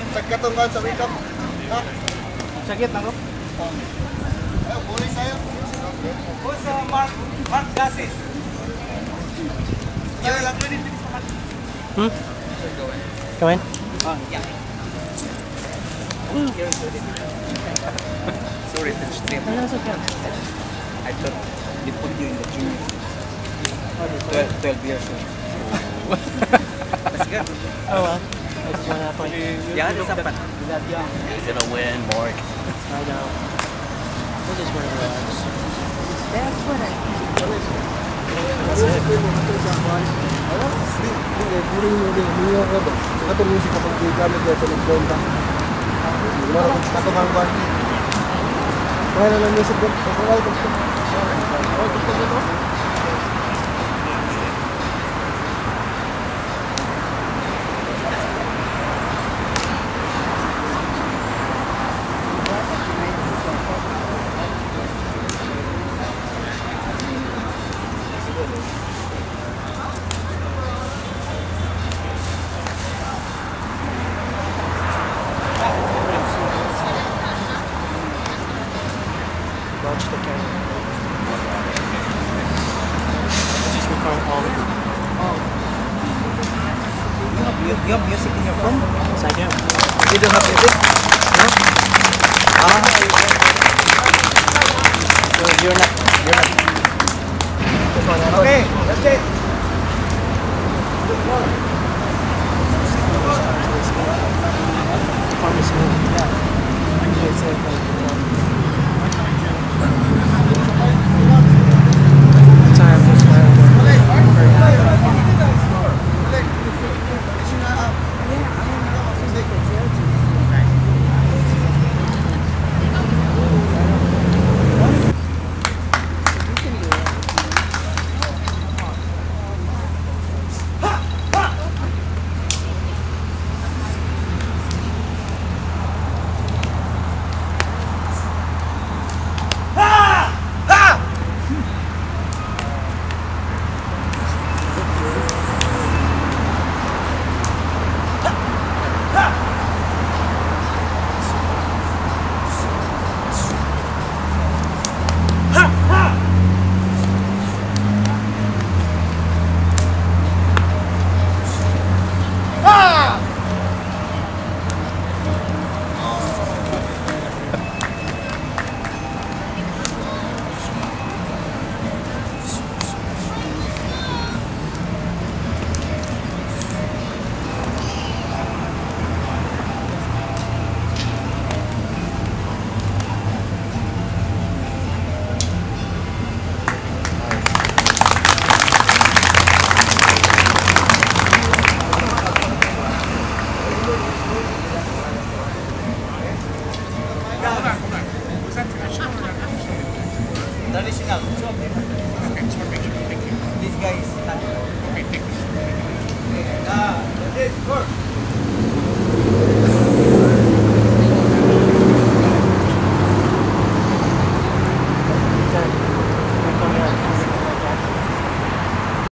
Sagkatungan sa wake up. Ha? Sakit na ko? Ayaw, bulis tayo. Who's Mark Gassis? Kaya lang. Come in. Oh, yeah. Sorry, the stream. No, that's okay. I thought they put you in the junior. 12 years old. That's good. Oh well. I just want to point. Yeah, that's up. He's gonna win, Mark. I know. I just want to relax. That's what I That's Watch the camera. Just record all of it. Oh. You have music in your phone? Yes, I do. You don't have music? No? Ah. So you're not